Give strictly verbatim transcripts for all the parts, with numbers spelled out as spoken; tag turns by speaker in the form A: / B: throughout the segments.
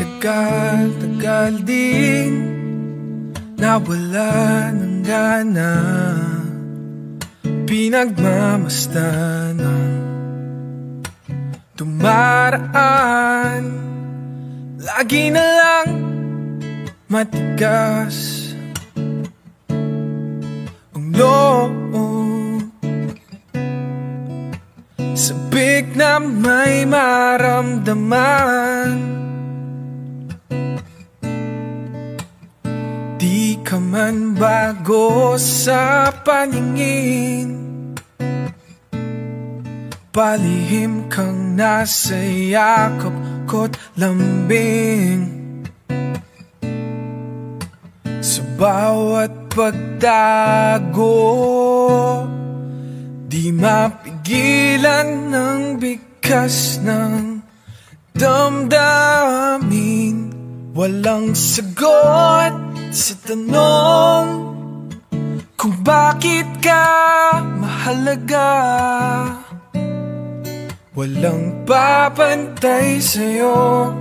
A: Tagal-tagal din nawala ng gana, pinagmamasdan ng dumaraan. Lagi na lang matigas ang loob, sabik na may maramdaman. Di ka man bago sa paningin, palihim kang nasa yakap ko't lambing. Sa bawat pagdago, di mapigilan ng bigkas ng damdamin. Walang sagot sa tanong kung bakit ka mahalaga. Walang papantay sa'yo,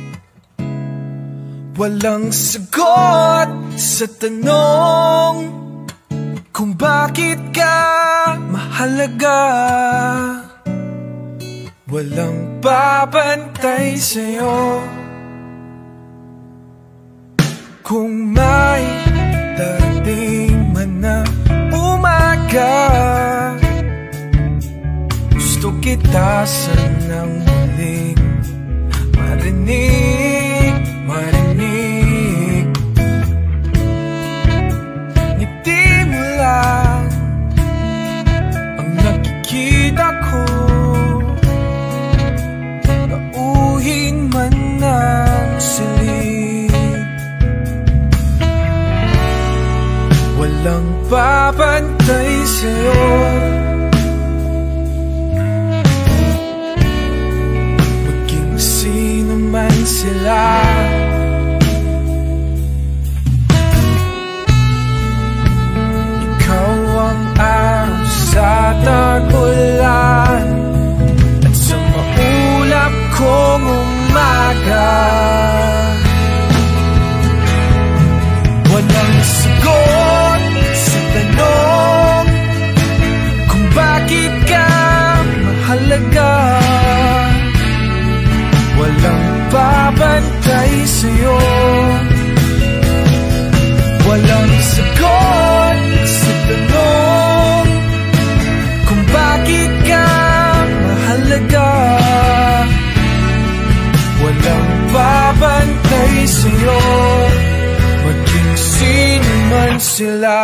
A: walang sagot sa tanong kung bakit ka mahalaga. Walang papantay sa'yo. Kung may darating man na umaga, gusto kita sanang muling marinig, marinig. Ngiti mo lang ang nakikita ko, nauhin man ng silid. Walang papantay sa'yo, maging sino man sila. Ikaw ang araw sa tag-ulan at sa maulap kong umaga. Walang sagot sa tanong kung bakit ka mahalaga. Walang babantay sa'yo, walang sagot sa tanong kung bakit ka mahalaga. Walang babantay sa'yo, maging sino man sila.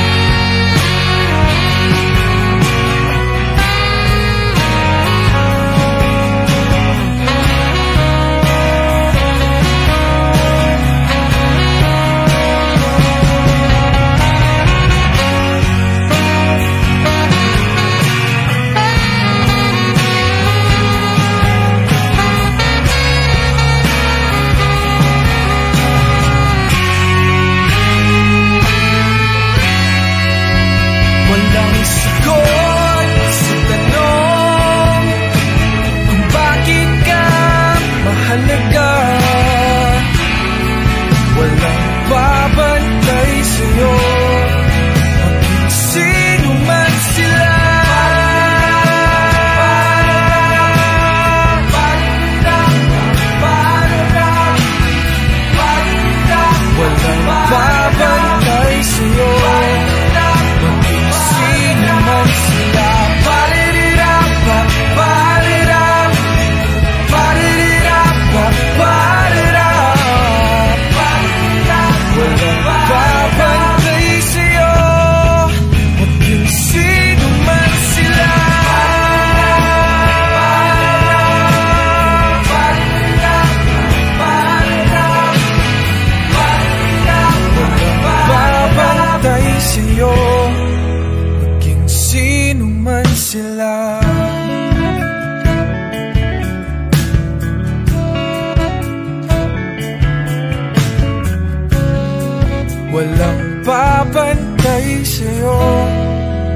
A: Walang papantay sa'yo,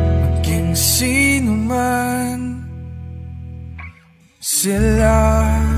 A: maging sino man sila.